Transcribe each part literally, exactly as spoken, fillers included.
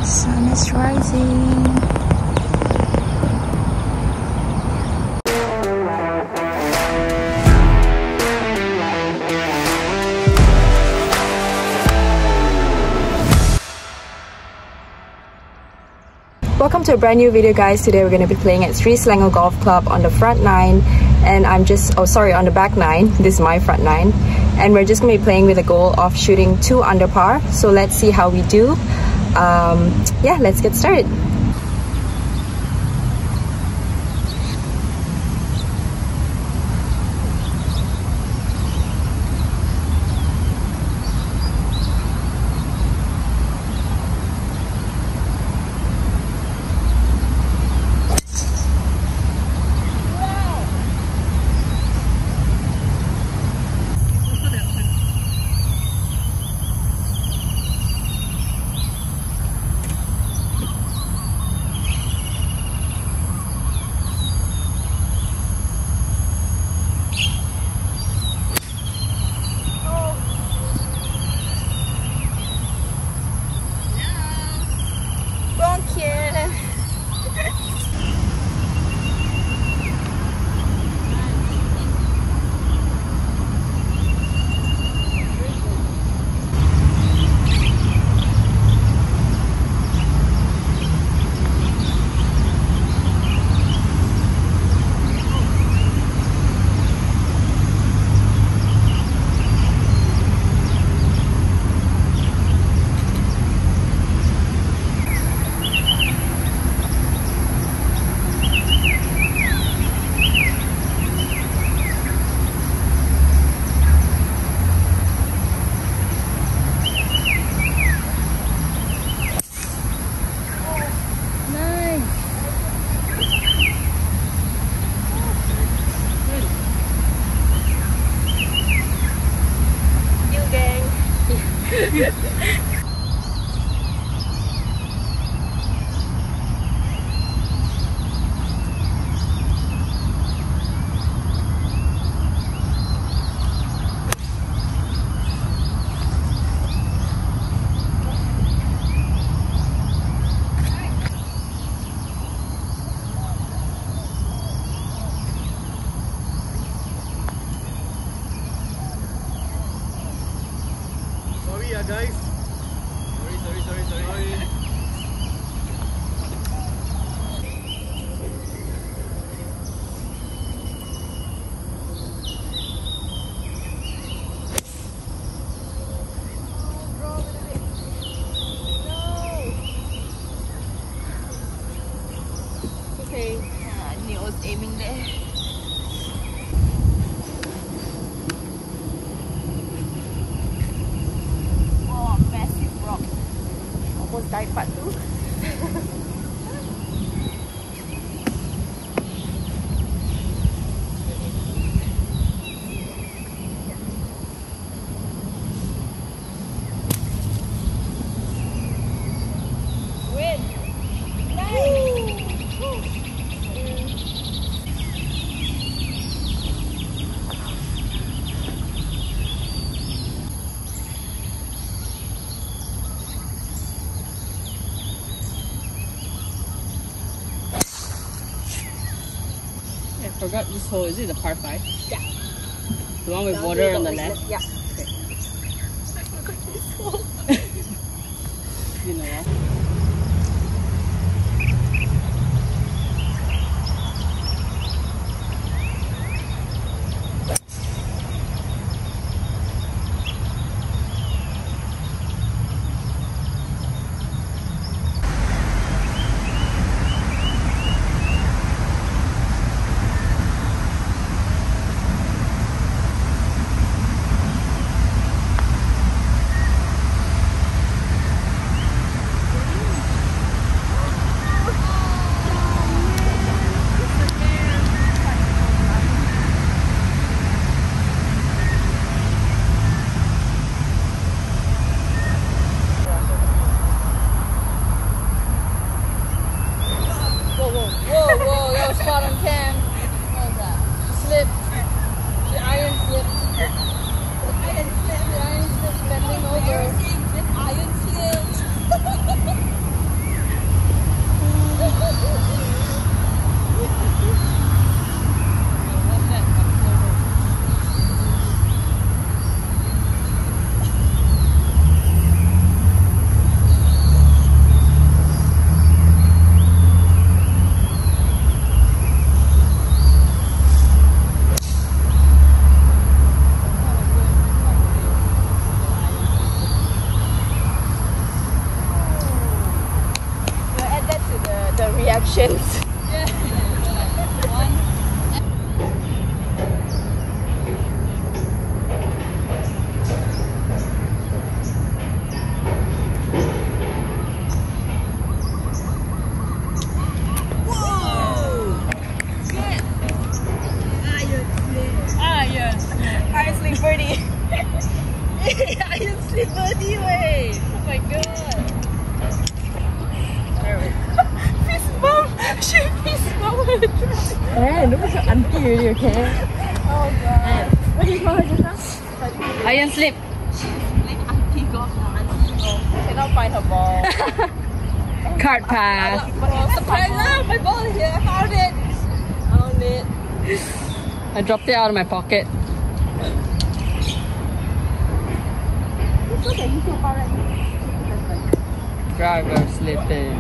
Sun is rising. Welcome to a brand new video, guys. Today we're going to be playing at Seri Selangor Golf Club on the front nine, and I'm just oh sorry on the back nine. This is my front nine, and we're just going to be playing with a goal of shooting two under par. So let's see how we do. Um, yeah, let's get started. Guys, sorry, sorry, sorry, sorry. sorry. Okay, uh, I was aiming there. Almost died part two. Win! Nice! I forgot this hole. Is it the par five? Yeah. The one with Down water there, on the always left? left, yeah. Okay. I forgot this hole. You know what? reactions. Iron sleep birdie. Iron sleep birdie way. Oh my god. Fist bump! She fist bump! Hey, look at your auntie already, okay? Oh god. What did you call her just now? Iron sleep. Like auntie golf now, auntie golf. Cannot find her ball. Card pass. Surprise! Ah, my ball is here. I found it. Found it. I dropped it out of my pocket. Driver sleeping.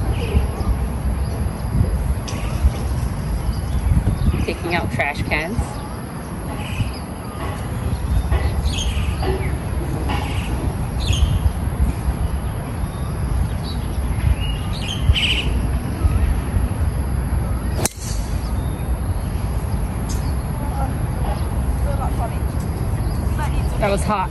Taking out trash cans. That was hot.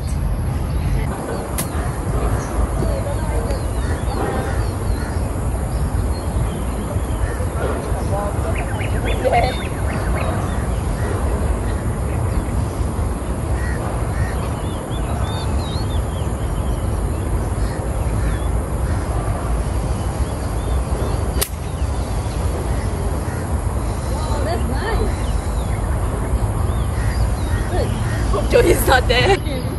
Joey's not there.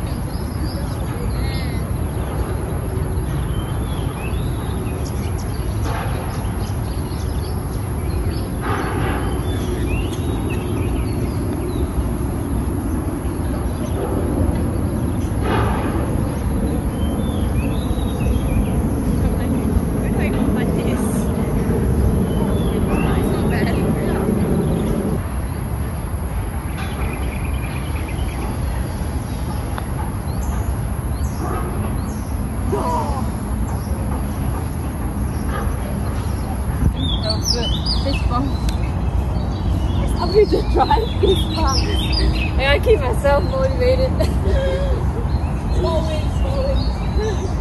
Fist bump. I'm going to try fist bump. I gotta keep myself motivated. Small wings, small wings.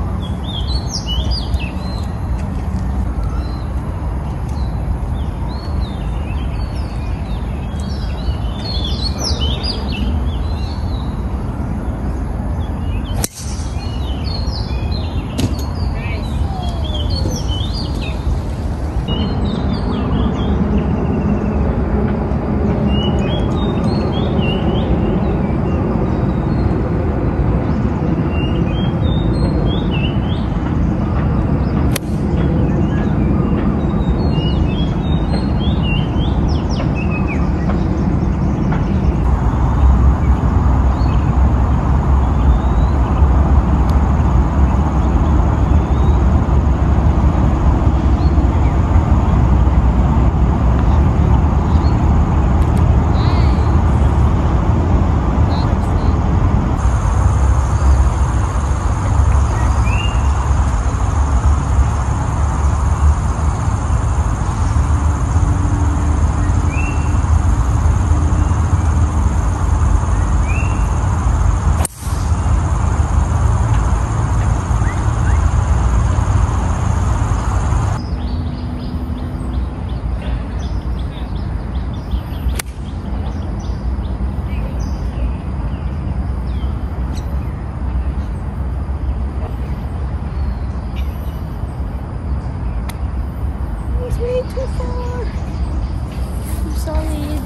Too far. I'm sorry.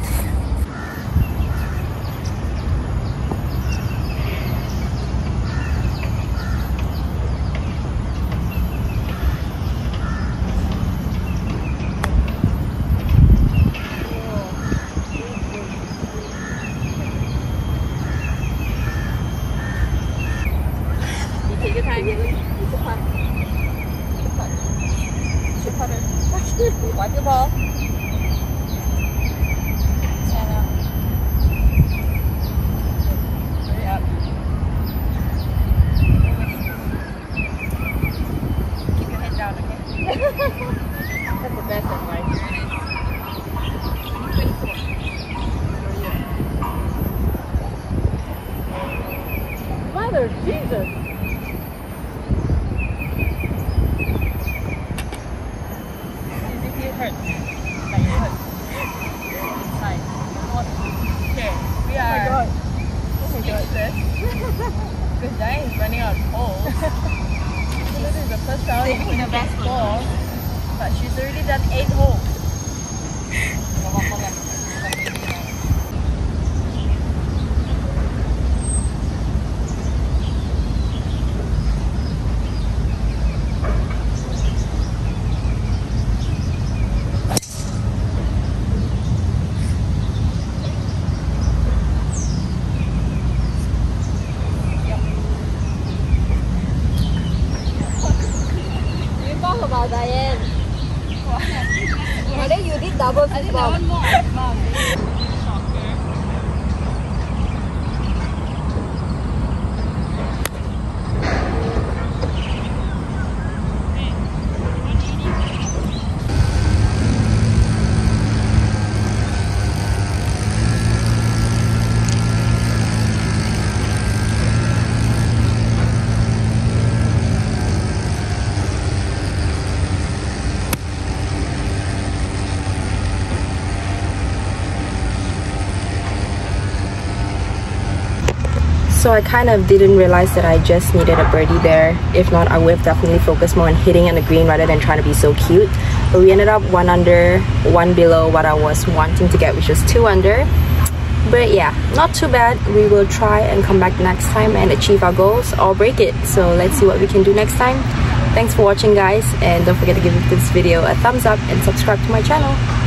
You take your time, Haley. Use the putt. Use the putt. Use your putter. Wipe your ball. Stand up. Hurry up. Keep your head down, okay? That's the best. four, but she's already done eight holes. About Diane. But then you did double fist bump. So I kind of didn't realize that I just needed a birdie there. If not, I would have definitely focused more on hitting on the green rather than trying to be so cute. But we ended up one under, one below what I was wanting to get, which was two under. But yeah, not too bad. We will try and come back next time and achieve our goals or break it. So let's see what we can do next time. Thanks for watching, guys, and don't forget to give this video a thumbs up and subscribe to my channel.